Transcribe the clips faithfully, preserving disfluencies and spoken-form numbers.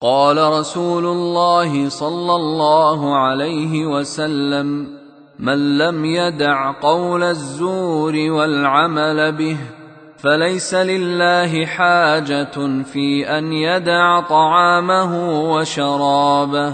قال رسول الله صلى الله عليه وسلم: من لم يدع قول الزور والعمل به فليس لله حاجة في أن يدع طعامه وشرابه.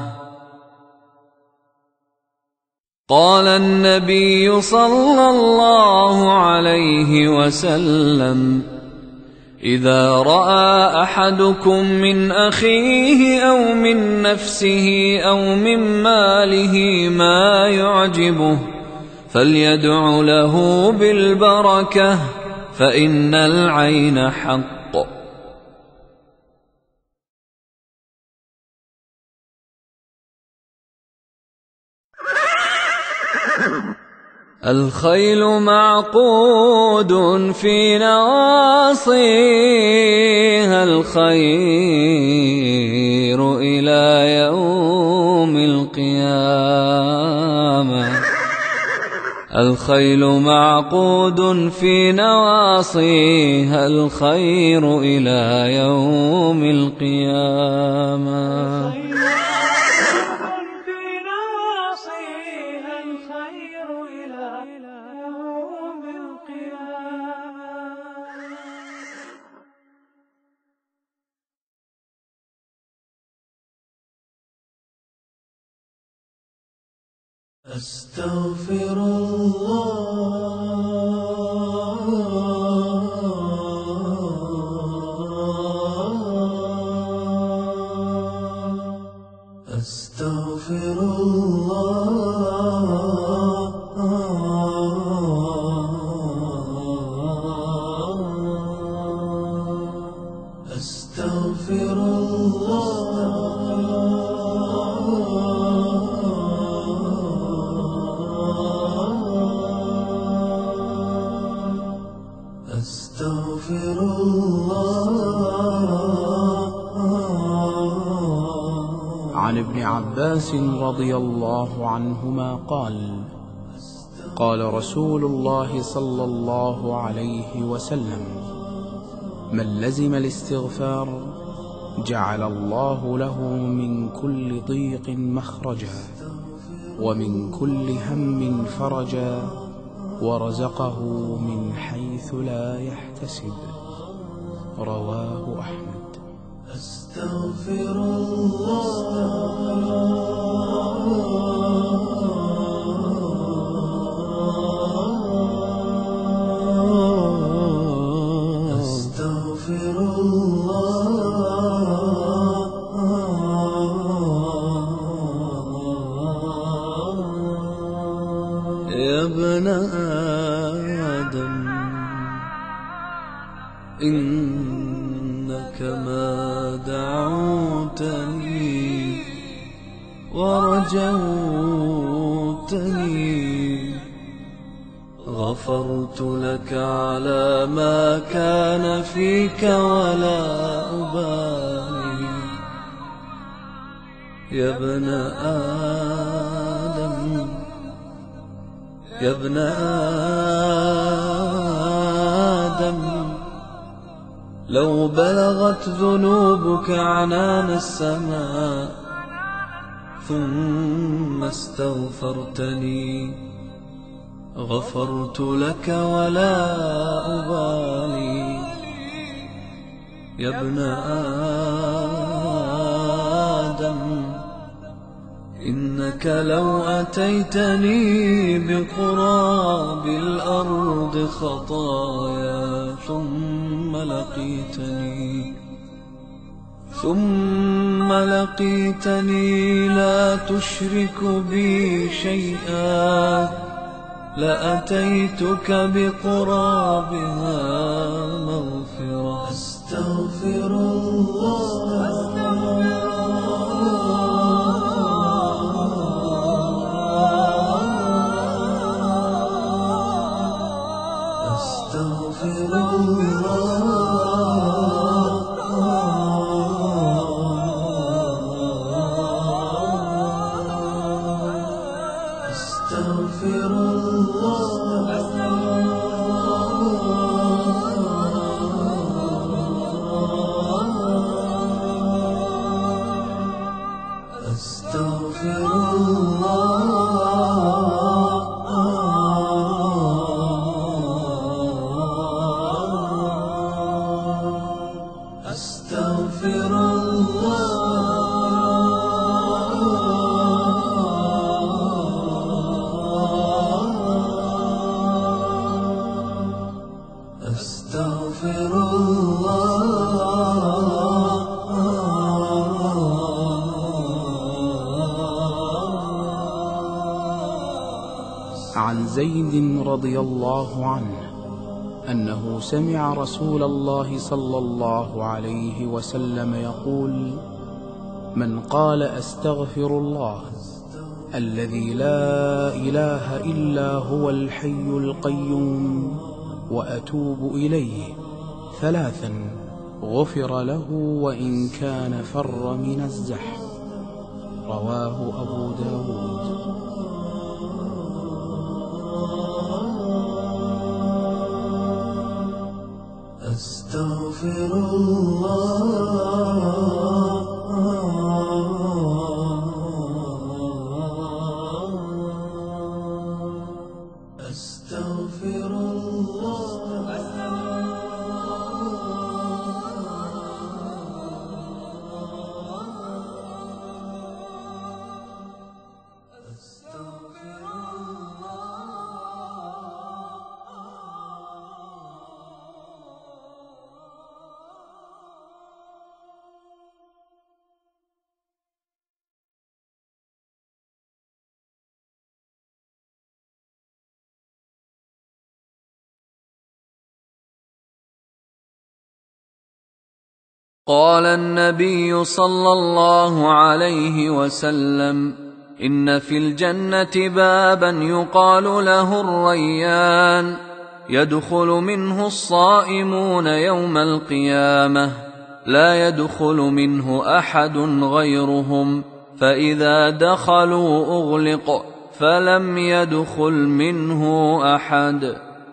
قال النبي صلى الله عليه وسلم: إذا رأى أحدكم من أخيه أو من نفسه أو من ماله ما يعجبه فليدع له بالبركة، فإن العين حق. الخيل معقود في نواصيها الخير إلى يوم القيامة. الخيل معقود في نواصيها الخير إلى يوم القيامة. أستغفر الله أستغفر الله أستغفر الله أستغفر الله. عن ابن عباس رضي الله عنهما قال: قال رسول الله صلى الله عليه وسلم: من لزم الاستغفار جعل الله له من كل ضيق مخرجا ومن كل هم فرجا ورزقه من حيث لا يحتسب. رواه أحمد. أستغفر الله أستغفر الله. يا ابن آدم إنك ما دعوتني ورجوتني غفرت لك على ما كان فيك ولا أبالي. يا ابن آدم يا ابن آدم لو بلغت ذنوبك عنان السماء ثم استغفرتني غفرت لك ولا أبالي. يا ابن آدم إنك لو أتيتني بقراب الأرض خطايا ثم لقيتني ثم لقيتني لا تشرك بي شيئا لأتيتك بقرابها مغفرة. أستغفر الله أستغفر الله أستغفر الله زيد رضي الله عنه أنه سمع رسول الله صلى الله عليه وسلم يقول: من قال أستغفر الله الذي لا إله إلا هو الحي القيوم وأتوب إليه ثلاثا غفر له وإن كان فر من الزحف. رواه أبو داود. أستغفر الله أستغفر الله قال النبي صلى الله عليه وسلم: إن في الجنة بابا يقال له الريان، يدخل منه الصائمون يوم القيامة، لا يدخل منه أحد غيرهم، فإذا دخلوا أغلق، فلم يدخل منه أحد.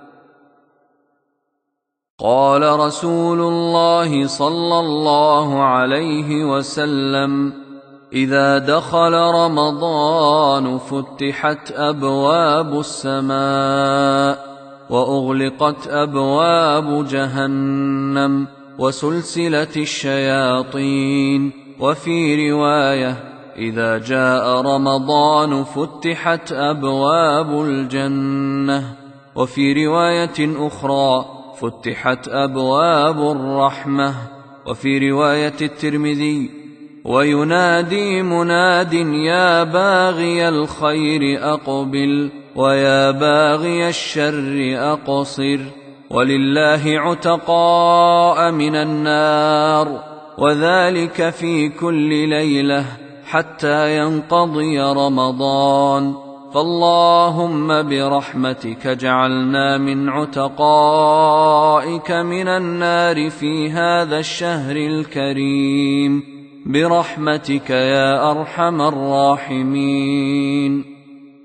قال رسول الله صلى الله عليه وسلم: إذا دخل رمضان فتحت أبواب السماء، وأغلقت أبواب جهنم، وسلسلة الشياطين. وفي رواية: إذا جاء رمضان فتحت أبواب الجنة. وفي رواية أخرى: فتحت أبواب الرحمة. وفي رواية الترمذي: وينادي مناد يا باغي الخير أقبل ويا باغي الشر أقصر. ولله عتقاء من النار، وذلك في كل ليلة حتى ينقضي رمضان. فاللهم برحمتك اجعلنا من عتقائك من النار في هذا الشهر الكريم برحمتك يا أرحم الراحمين.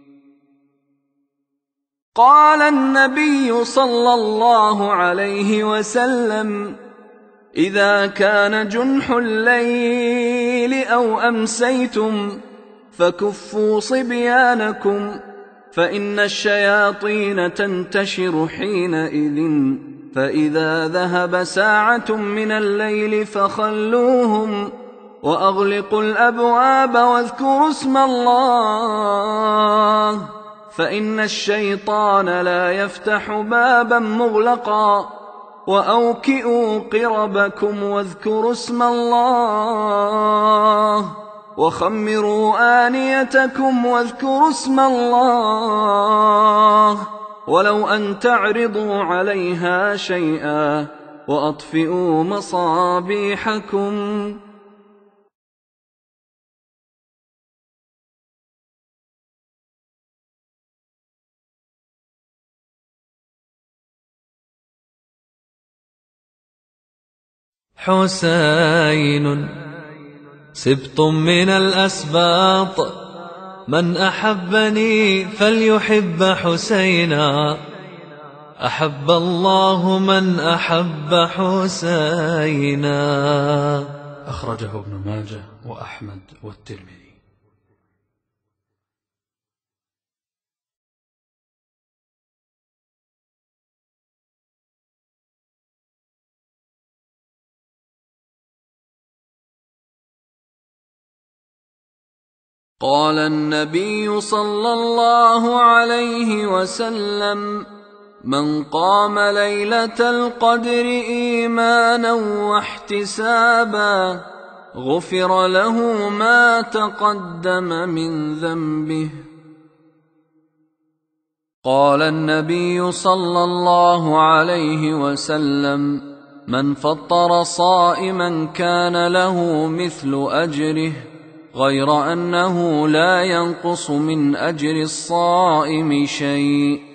قال النبي صلى الله عليه وسلم: إذا كان جنح الليل أو أمسيتم فكفوا صبيانكم، فإن الشياطين تنتشر حينئذ، فإذا ذهب ساعة من الليل فخلوهم، وأغلقوا الأبواب واذكروا اسم الله، فإن الشيطان لا يفتح بابا مغلقا. وأوكئوا قربكم واذكروا اسم الله، وخمروا آنيتكم واذكروا اسم الله، ولو أن تعرضوا عليها شيئا، وأطفئوا مصابيحكم. حسين سبط من الأسباط، من أحبني فليحب حسينا، أحب الله من أحب حسينا. أخرجه ابن ماجه وأحمد والترمذي. قال النبي صلى الله عليه وسلم: من قام ليلة القدر إيمانا واحتسابا غفر له ما تقدم من ذنبه. قال النبي صلى الله عليه وسلم: من فطر صائما كان له مثل أجره، غير أنه لا ينقص من أجر الصائم شيء.